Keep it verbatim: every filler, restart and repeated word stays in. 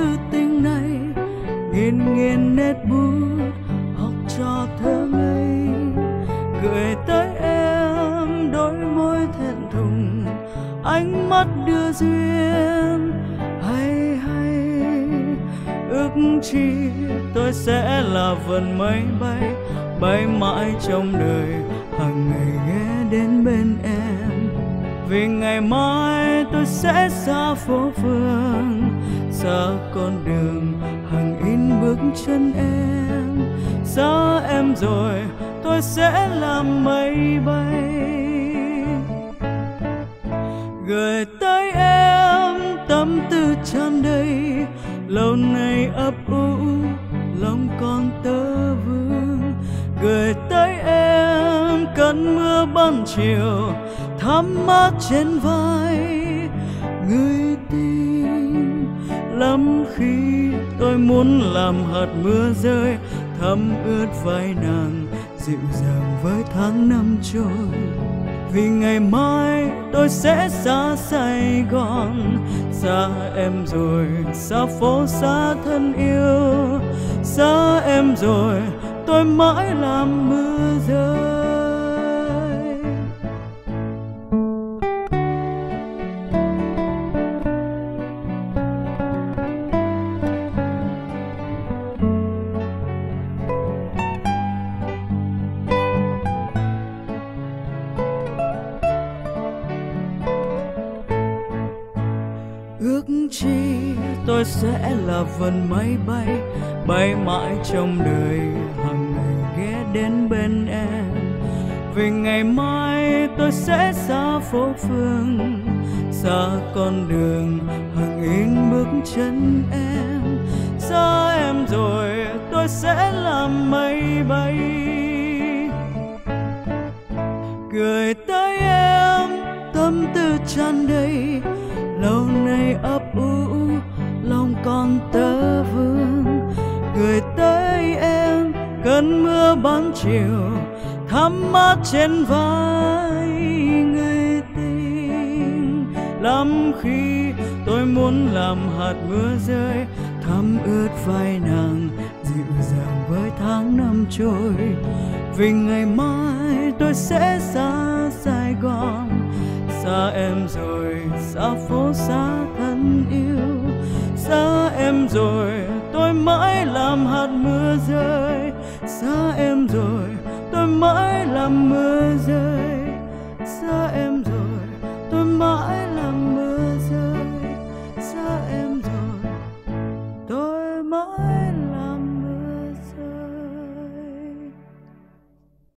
thư tình này, nghiền nghiền nét bút học trò thơ ngây, gửi tới em đôi môi thẹn thùng, ánh mắt đưa duyên. Hay hay ước chi tôi sẽ là vần mây bay, bay mãi trong đời, hàng ngày ghé đến bên em. Vì ngày mai tôi sẽ xa phố phường, xa con đường hàng in bước chân em. Xa em rồi tôi sẽ làm mây bay, gửi tới em tâm tư tràn đầy. Lâu nay ấp ủ lòng con tơ vương, gửi tới em cơn mưa ban chiều thắm mát trên vai. Người tình lắm khi tôi muốn làm hạt mưa rơi, thấm ướt vai nàng dịu dàng với tháng năm trôi. Vì ngày mai tôi sẽ xa Sài Gòn, xa em rồi, xa phố xa thân yêu. Xa em rồi tôi mãi làm mưa rơi. Ước chi tôi sẽ là vần máy bay, bay mãi trong đời, hàng ngày ghé đến bên em. Vì ngày mai tôi sẽ xa phố phường, xa con đường hàng in bước chân em. Xa em rồi tôi sẽ làm mây bay, gửi tới em tâm tư tràn đầy. Lâu nay ấp ủ lòng con tơ vương, gửi tới em cơn mưa ban chiều thắm mát trên vai. Người tình lắm khi tôi muốn làm hạt mưa rơi, thấm ướt vai nàng dịu dàng với tháng năm trôi. Vì ngày mai tôi sẽ xa Sài Gòn, xa em rồi, xa phố xa thân yêu. Xa em rồi tôi mãi làm hạt mưa rơi, xa em rồi tôi mãi làm mưa rơi.